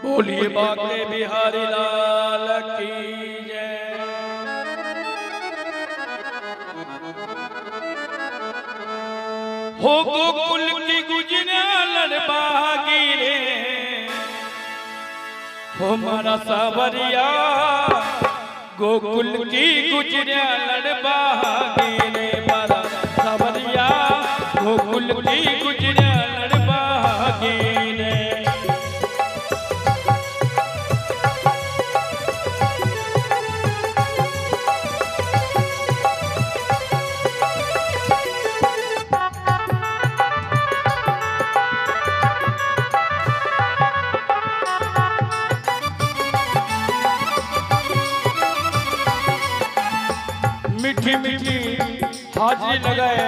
बोलिए बांके बिहारी लाल की जय। हो गोकुल की गुजराल बागी रे, हो मारा सावरिया गोकुल की गुजराल बागी रे, मारा सावरिया गोकुल की गुजराल बागी रे। मीठी मीठी हाजरी लगाए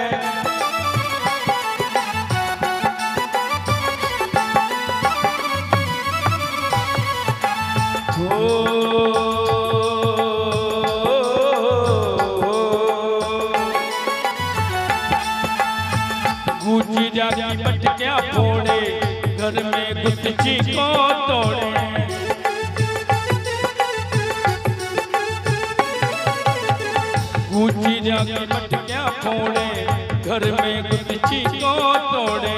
गुची जागी पटकिया फोड़े, घर में गुस्सी को तोड़े। गुची जागी पटकिया फोड़े, घर में गुस्सी को तोड़े।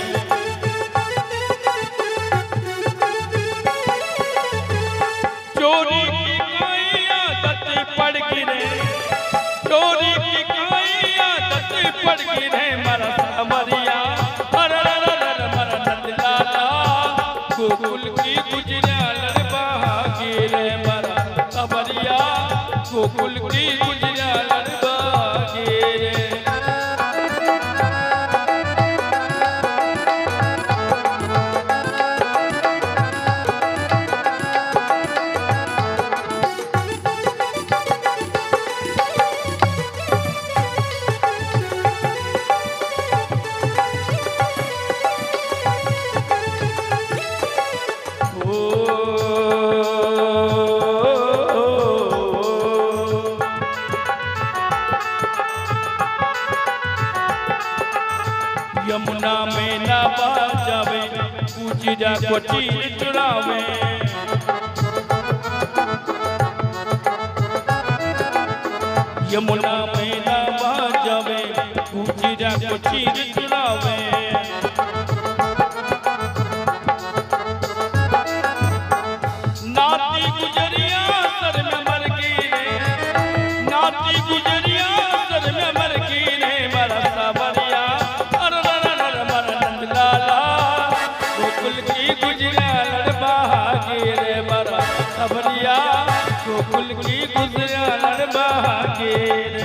चोरी की कोई आदत पड़ गिरे, चोरी की कोई आदत पड़ गिरे, मरा सावरिया मरा नंदलाला गोकुल की गुजराल बागी रे, मरा सावरिया गोकुल की गुजराल बागी रे। यमुना में ना बाजावे, पूछिया को चीर चुरावे। यमुना में ना बाजावे, पूछिया को चीर चुरावे। नाती गुजरिया सर में मर गई रे, नाती गुजरिया सर में मर गई रे, मरा सावरिया गोकुल की गुजराल बागी रे, मरा सावरिया गोकुल की गुजराल बागी रे।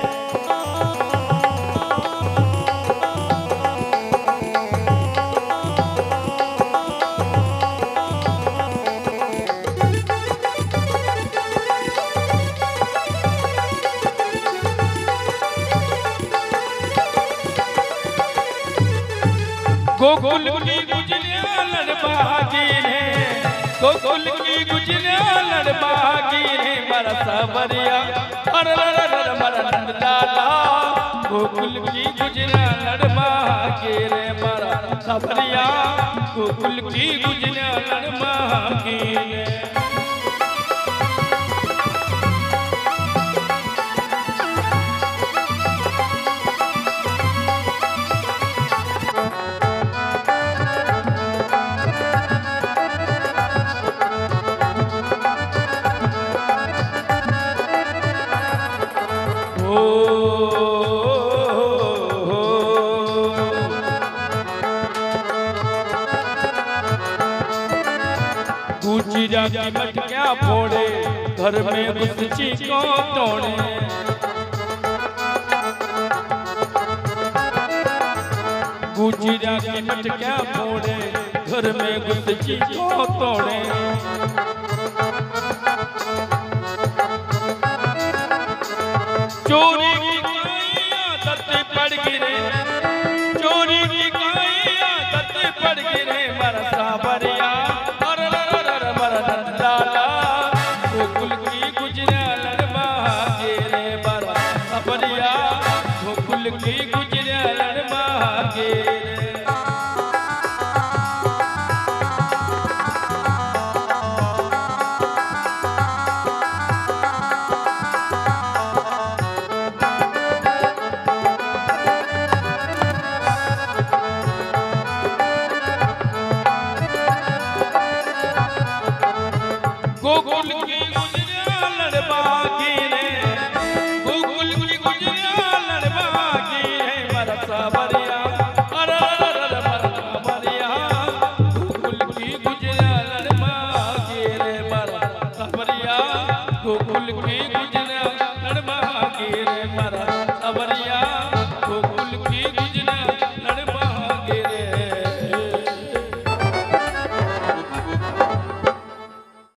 गोकुल की गुजराल बागी रे, गोकुल की गुजराल बागी रे, मरा सावरिया मरा नंदलाला गोकुल की गुजराल बागी रे, मरा सावरिया गोकुल की गुजराल बागी रे। गुची जागी मटकिया फोड़े, घर में गुस्सी को तोड़े। गुची जागी मटकिया फोड़े, घर में गुस्सी को तोड़े। चोरी की कोई आदत पड़ गिरे, चोरी की कोई आदत पड़ गिरे, मरा सावरिया मरा नंदलाला गोकुल की गुजराल बागी रे, मरा सावरिया गोकुल की गुजराल बागी रे।